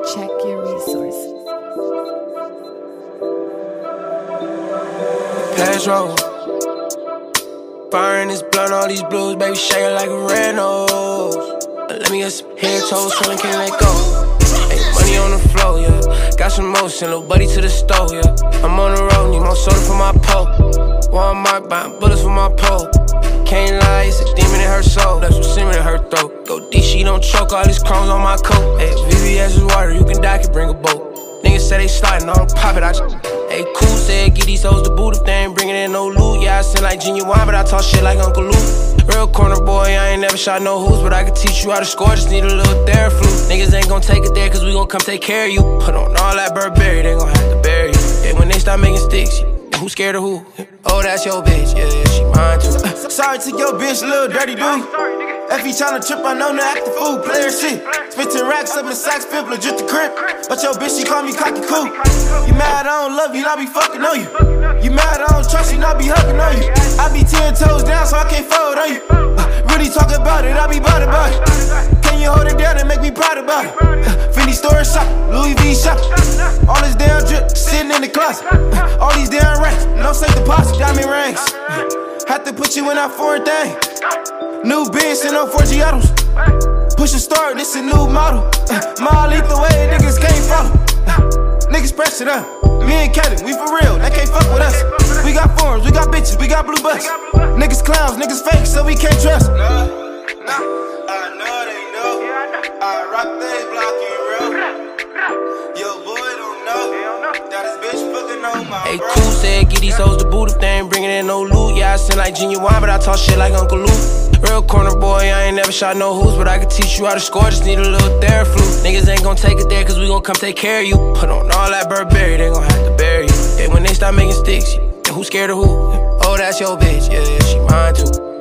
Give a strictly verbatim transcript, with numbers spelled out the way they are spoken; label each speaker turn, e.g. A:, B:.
A: Check your resources.
B: Pass roll. Fire in this blunt, all these blues, baby, shaking like a red nose. Let me get some head toes, feeling can't let go. Hey, money on the floor, yeah. Got some motion, little buddy to the stove, yeah. I'm on the road, need more soda for my pole. Walmart buying bullets for my pole. Can't lie, it's a demon in her soul. That's what semen in her throat. Go D, she don't choke, all these crumbs on my coat. Hey, V V S is water, you can die, can bring a boat. Niggas say they sliding, I don't pop it, I just. Hey, cool said, get these hoes the boot if they ain't bringing in no loot. Yeah, I sing like genuine, but I talk shit like Uncle Luke. Real corner boy, I ain't never shot no hoops, but I can teach you how to score, just need a little Theraflu. Niggas ain't gon' take it there, cause we gon' come take care of you. Put on all that Burberry, they gon' have to bury you. Hey, when they start making sticks, who scared of who? Oh, that's your bitch, yeah, yeah, she mine too.
C: uh, Sorry to your bitch, little dirty dude. If he tryna trip, I know to act the fool, player shit. Spent ten racks up in the sacks, flip, legit the crib. But your bitch, she call me cocky cool. You mad, I don't love you, I be fucking on you. You mad, I don't trust you, I be hugging on you. I be ten toes down, so I can't fold on you. uh, Really talk about it, I be bout about it. Can you hold it down and make me proud about it? uh, Fendi store shop, Louis V shop. All this damn drip, sitting in the closet. uh, All these damn racks, no safe deposit, diamond rings. uh, Have to put you in that foreign thing. New Benz and no four G autos. Push a start, this a new model. uh, My lethal way, niggas can't follow. uh, Niggas press it up. Me and Kevin, we for real, they can't fuck with us. We got forms, we got bitches, we got blue bus. Niggas clowns, niggas fake, so we can't trust. Nah, nah, I know they know. I rock they block and real. Yo, boy don't know that his bitch fucking on my
B: Hey, cool said, get these hoes the boot if they ain't bringing in no loot. Yeah, I sing like genuine, but I talk shit like Uncle Luke. Real corner boy, I ain't never shot no hoops, but I can teach you how to score, just need a little Theraflu. Niggas ain't gon' take it there, cause we gon' come take care of you. Put on all that Burberry, they gon' have to bury you. Hey, when they start making sticks, yeah, who scared of who? Oh, that's your bitch, yeah, yeah, she mine too.